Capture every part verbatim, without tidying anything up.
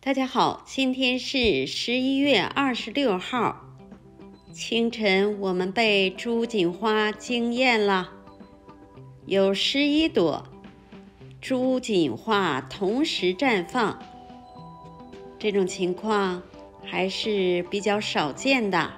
大家好，今天是十一月二十六号，清晨我们被朱槿花惊艳了，有十一朵朱槿花同时绽放，这种情况还是比较少见的。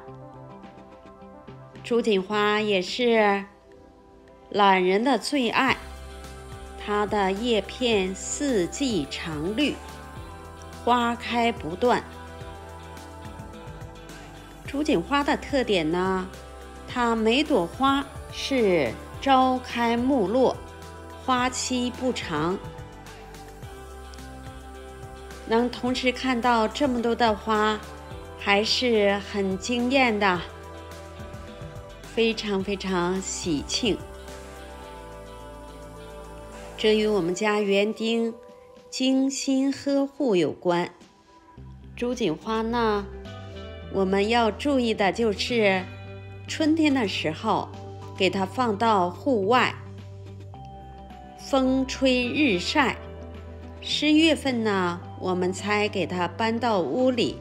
朱槿花也是懒人的最爱，它的叶片四季常绿，花开不断。朱槿花的特点呢，它每朵花是朝开暮落，花期不长。能同时看到这么多的花，还是很惊艳的，非常非常喜庆。这与我们家园丁精心呵护有关。朱槿花呢，我们要注意的就是春天的时候给它放到户外，风吹日晒。十月份呢，我们才给它搬到屋里。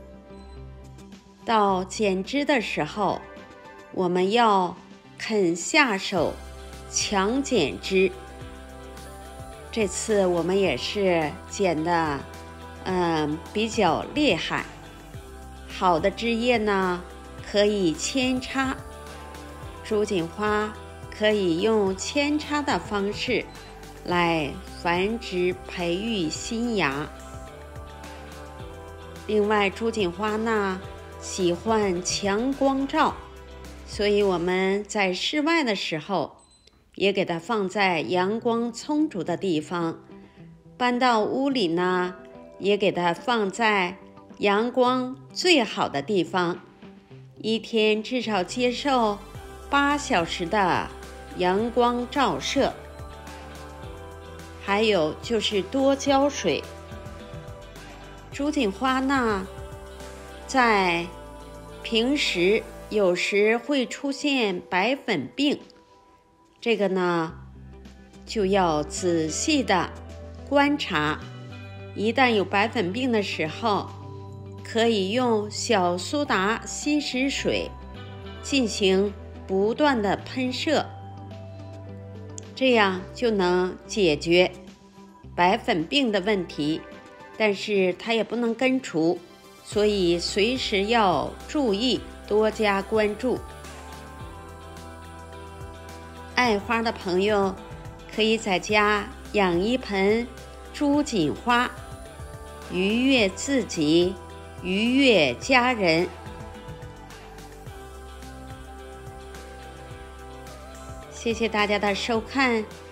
到剪枝的时候，我们要肯下手强剪枝。这次我们也是剪的嗯，比较厉害。好的枝叶呢，可以扦插，朱槿花可以用扦插的方式来繁殖培育新芽。另外，朱槿花呢喜欢强光照，所以我们在室外的时候也给它放在阳光充足的地方，搬到屋里呢也给它放在阳光最好的地方，一天至少接受八小时的阳光照射。还有就是多浇水。朱槿花呢，在平时有时会出现白粉病，这个呢就要仔细的观察。一旦有白粉病的时候，可以用小苏打稀释水进行不断的喷射，这样就能解决白粉病的问题。但是它也不能根除，所以随时要注意，多加关注。爱花的朋友可以在家养一盆朱槿花，愉悦自己，愉悦家人。谢谢大家的收看。